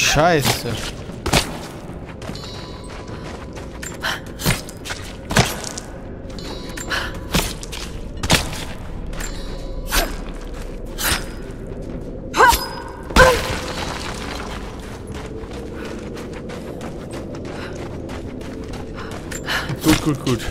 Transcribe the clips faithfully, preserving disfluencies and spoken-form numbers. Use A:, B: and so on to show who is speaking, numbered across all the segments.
A: Scheiße. Gut, gut, gut.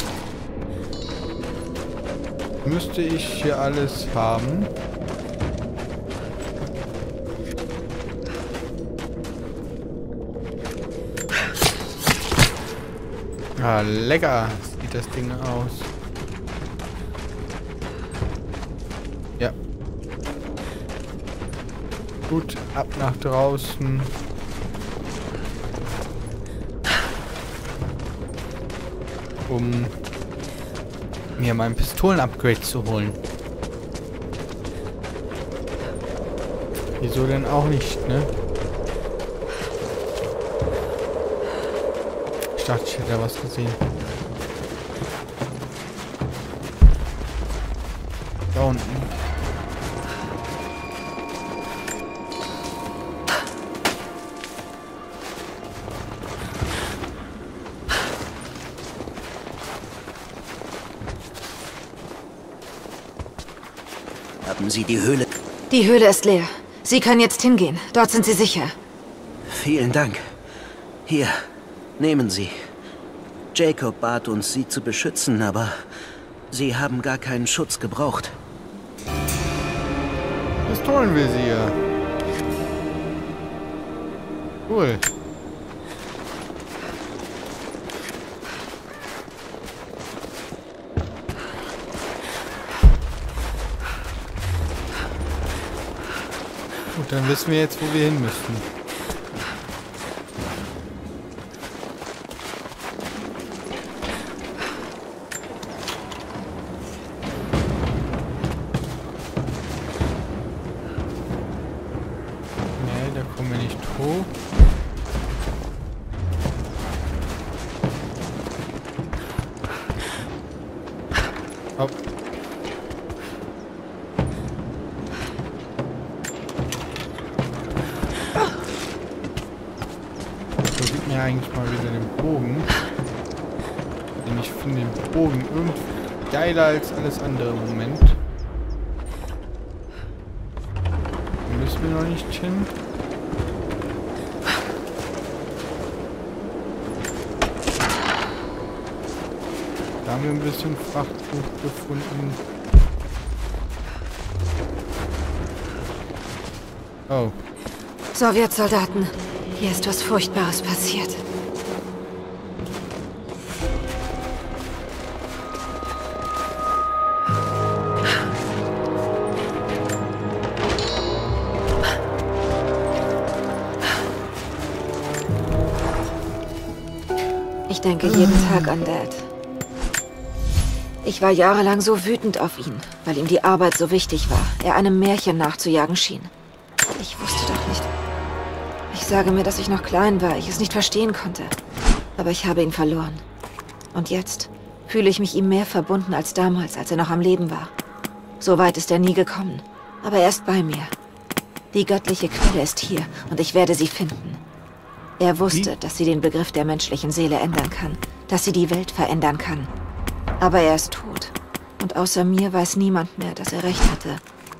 A: Müsste ich hier alles haben? Ah, lecker sieht das Ding aus. Ja. Gut, ab nach draußen. Um mir mein Pistolen-Upgrade zu holen. Wieso denn auch nicht, ne? Ich dachte, ich hätte da was gesehen. Da unten.
B: Haben Sie die Höhle?
C: Die Höhle ist leer. Sie können jetzt hingehen. Dort sind Sie sicher.
B: Vielen Dank. Hier, nehmen Sie. Jacob bat uns, Sie zu beschützen, aber Sie haben gar keinen Schutz gebraucht.
A: Pistolenvisier. Cool. Gut, dann wissen wir jetzt, wo wir hin müssen. Nee, da kommen wir nicht hoch. Hopp. Eigentlich mal wieder den Bogen. Denn ich finde den Bogen irgendwie geiler als alles andere im Moment. Da müssen wir noch nicht hin. Da haben wir ein bisschen Frachtgut gefunden. Oh.
C: Sowjetsoldaten. Hier ist was Furchtbares passiert. Ich denke jeden Tag an Dad. Ich war jahrelang so wütend auf ihn, weil ihm die Arbeit so wichtig war. Er einem Märchen nachzujagen schien. Ich wusste doch nicht... Ich sage mir, dass ich noch klein war, ich es nicht verstehen konnte. Aber ich habe ihn verloren. Und jetzt fühle ich mich ihm mehr verbunden als damals, als er noch am Leben war. So weit ist er nie gekommen. Aber er ist bei mir. Die göttliche Quelle ist hier und ich werde sie finden. Er wusste, dass sie den Begriff der menschlichen Seele ändern kann. Dass sie die Welt verändern kann. Aber er ist tot. Und außer mir weiß niemand mehr, dass er recht hatte.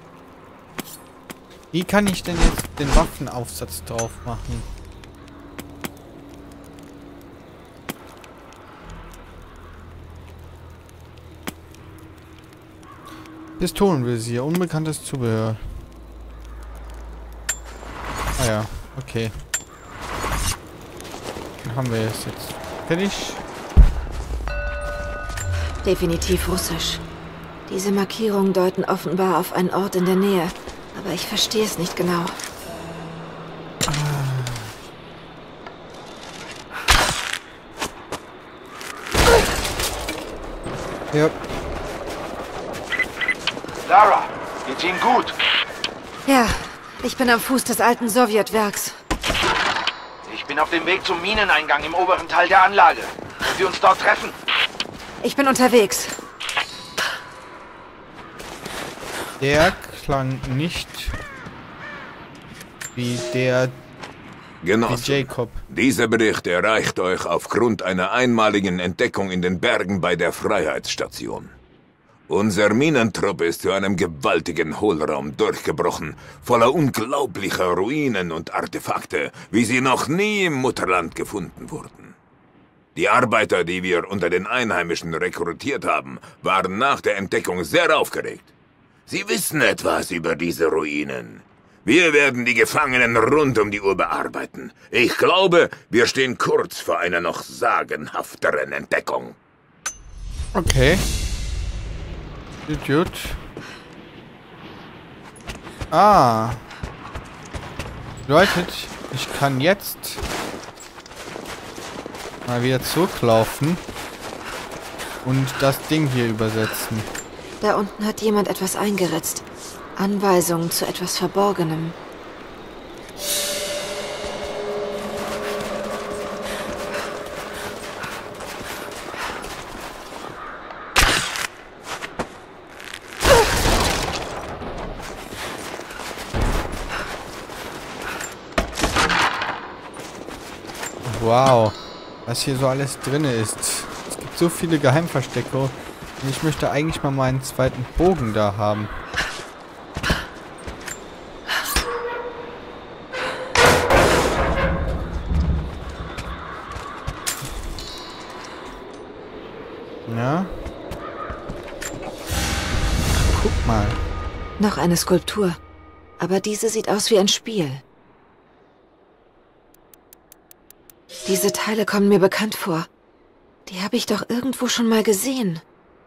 A: Wie kann ich denn jetzt den Waffenaufsatz drauf machen? Pistolenvisier, unbekanntes Zubehör. Ah ja, okay. Dann haben wir es jetzt. Fertig?
C: Definitiv russisch. Diese Markierungen deuten offenbar auf einen Ort in der Nähe. Aber ich verstehe es nicht genau.
A: Ja.
D: Lara, geht's Ihnen gut?
C: Ja, ich bin am Fuß des alten Sowjetwerks.
D: Ich bin auf dem Weg zum Mineneingang im oberen Teil der Anlage. Können wir uns dort treffen?
C: Ich bin unterwegs.
A: Der klang nicht wie der,
E: Genossen,
A: Jacob.
E: dieser Bericht erreicht euch aufgrund einer einmaligen Entdeckung in den Bergen bei der Freiheitsstation. Unser Minentrupp ist zu einem gewaltigen Hohlraum durchgebrochen, voller unglaublicher Ruinen und Artefakte, wie sie noch nie im Mutterland gefunden wurden. Die Arbeiter, die wir unter den Einheimischen rekrutiert haben, waren nach der Entdeckung sehr aufgeregt. Sie wissen etwas über diese Ruinen. Wir werden die Gefangenen rund um die Uhr bearbeiten. Ich glaube, wir stehen kurz vor einer noch sagenhafteren Entdeckung.
A: Okay. Gut, gut. Ah. Bedeutet, ich kann jetzt mal wieder zurücklaufen und das Ding hier übersetzen.
C: Da unten hat jemand etwas eingeritzt. Anweisungen zu etwas Verborgenem.
A: Wow, was hier so alles drin ist. Es gibt so viele Geheimverstecke und ich möchte eigentlich mal meinen zweiten Bogen da haben. Ja. Guck mal.
C: Noch eine Skulptur. Aber diese sieht aus wie ein Spiel. Diese Teile kommen mir bekannt vor. Die habe ich doch irgendwo schon mal gesehen.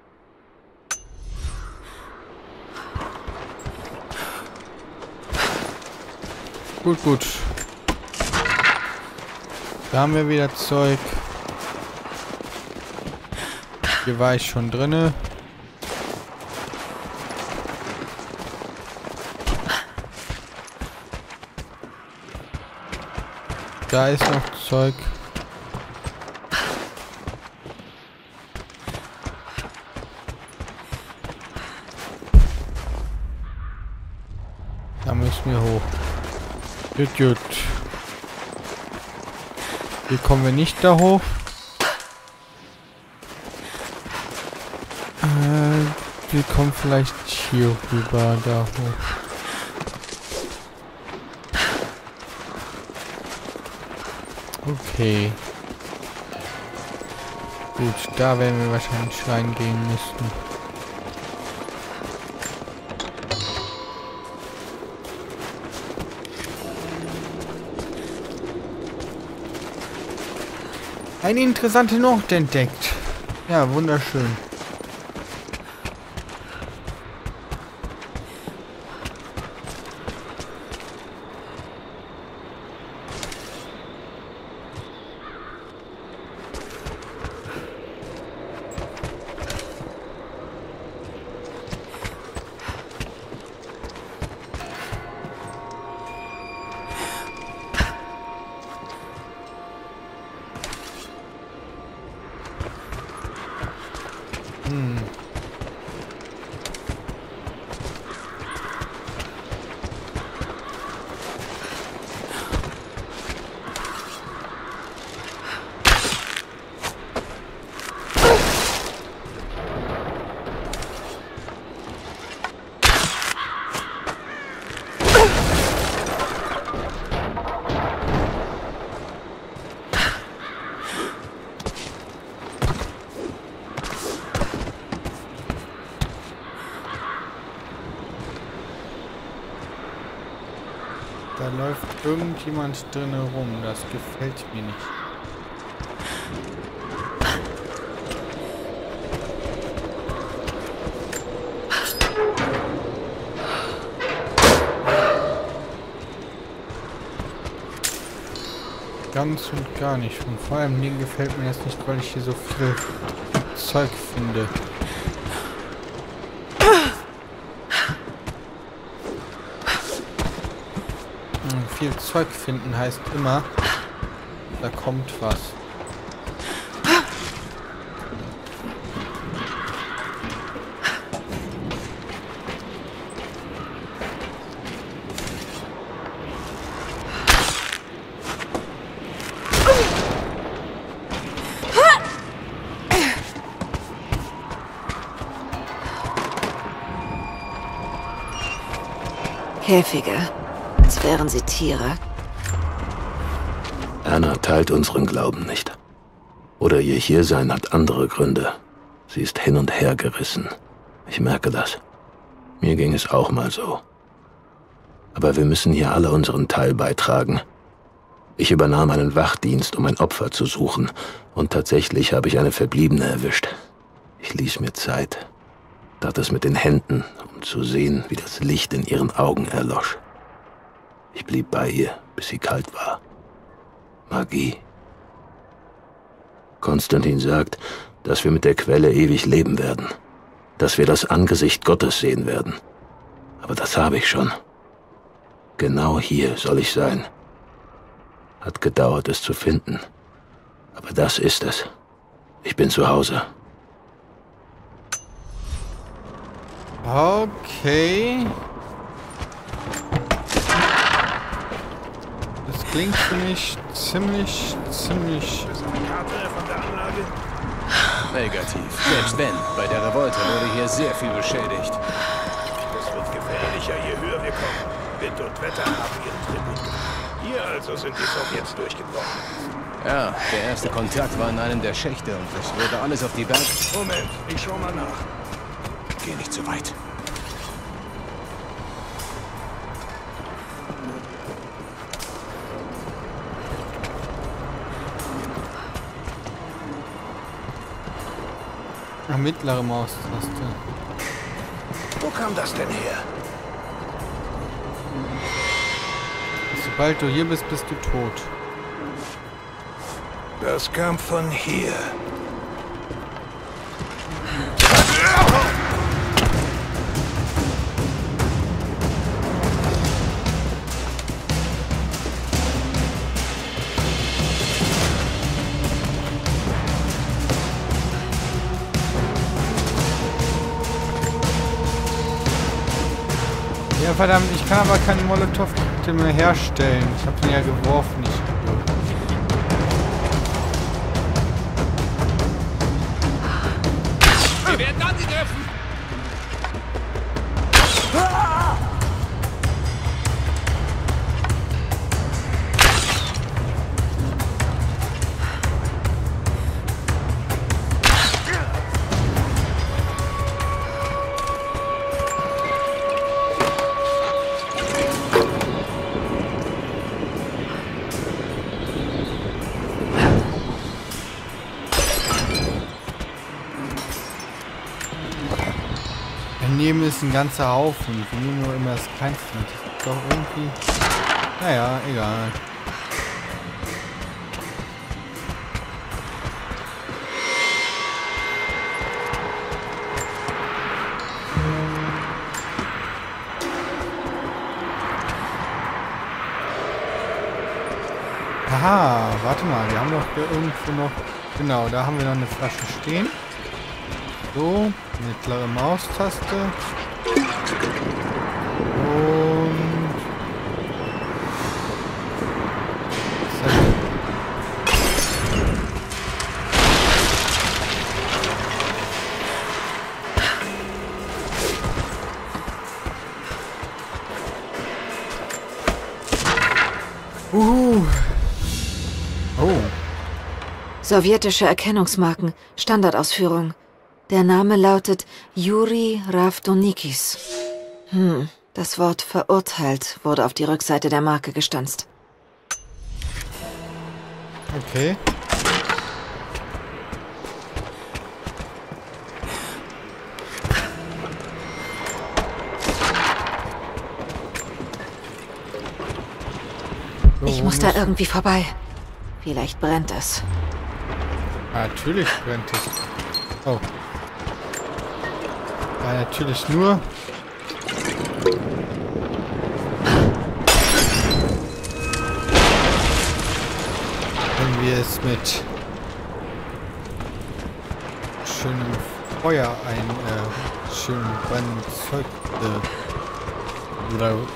A: Gut, gut. Da haben wir wieder Zeug. Hier war ich schon drinne. Da ist noch Zeug. Da müssen wir hoch. Gut, gut. Hier kommen wir nicht da hoch. Äh, wir kommen vielleicht hier rüber, da hoch. Okay. Gut, da werden wir wahrscheinlich reingehen müssen. Eine interessante Note entdeckt. Ja, wunderschön. Hm. Da läuft irgendjemand drin rum. Das gefällt mir nicht. Ganz und gar nicht. Und vor allem Dingen gefällt mir das nicht, weil ich hier so viel Zeug finde. Viel Zeug finden heißt immer, da kommt was.
C: Käfige, als wären sie Tiere.
F: Anna teilt unseren Glauben nicht. Oder ihr Hiersein hat andere Gründe. Sie ist hin und her gerissen. Ich merke das. Mir ging es auch mal so. Aber wir müssen hier alle unseren Teil beitragen. Ich übernahm einen Wachdienst, um ein Opfer zu suchen. Und tatsächlich habe ich eine Verbliebene erwischt. Ich ließ mir Zeit. Tat es mit den Händen, um zu sehen, wie das Licht in ihren Augen erlosch. Ich blieb bei ihr, bis sie kalt war. Magie. Konstantin sagt, dass wir mit der Quelle ewig leben werden. Dass wir das Angesicht Gottes sehen werden. Aber das habe ich schon. Genau hier soll ich sein. Hat gedauert, es zu finden. Aber das ist es. Ich bin zu Hause.
A: Okay. Das klingt für mich ziemlich, ziemlich...
G: Negativ. Selbst wenn. Bei der Revolte wurde hier sehr viel beschädigt.
H: Es wird gefährlicher, je höher wir kommen. Wind und Wetter haben ihren Tribut gemacht. Hier also sind die Sowjets durchgebrochen.
G: Ja, der erste Kontakt war in einem der Schächte und es wurde alles auf die Berg...
H: Moment, ich schau mal nach.
G: Geh nicht zu weit.
A: Ach, mittlere Maustaste.
H: Wo kam das denn her?
A: Sobald du hier bist, bist du tot.
H: Das kam von hier.
A: Ja, verdammt, ich kann aber keinen Molotow-Cocktail mehr herstellen. Ich habe ihn ja geworfen, ich
G: Wir werden angegriffen!
A: Daneben ist ein ganzer Haufen. Wir nehmen nur immer das Kleinste. Das ist doch irgendwie... Naja, egal. Aha, warte mal. Wir haben doch hier irgendwo noch... Genau, da haben wir noch eine Flasche stehen. So, mittlere Maustaste. Und... Uhu. Oh.
C: Sowjetische Erkennungsmarken, Standardausführung. Der Name lautet Juri Ravdonikis. Hm, das Wort verurteilt wurde auf die Rückseite der Marke gestanzt.
A: Okay. So,
C: Ich muss da irgendwie vorbei. Vielleicht brennt es.
A: Natürlich brennt es. Oh. Ja, natürlich nur. Wenn wir es mit schönem Feuer ein äh, schön brennendes Zeug äh,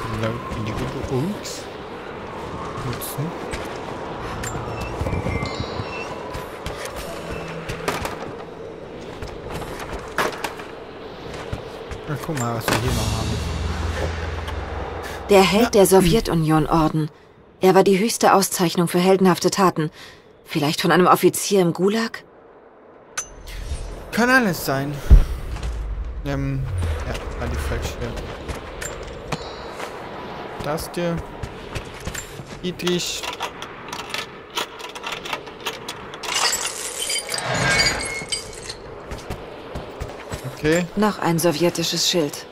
A: Ups. nutzen. Ja, guck mal, was wir hier noch haben.
C: Der Held der Sowjetunion-Orden. Er war die höchste Auszeichnung für heldenhafte Taten. Vielleicht von einem Offizier im Gulag?
A: Kann alles sein. Ähm, ja, war die falsche. Das hier. Dietrich. Okay.
C: Noch ein sowjetisches Schild.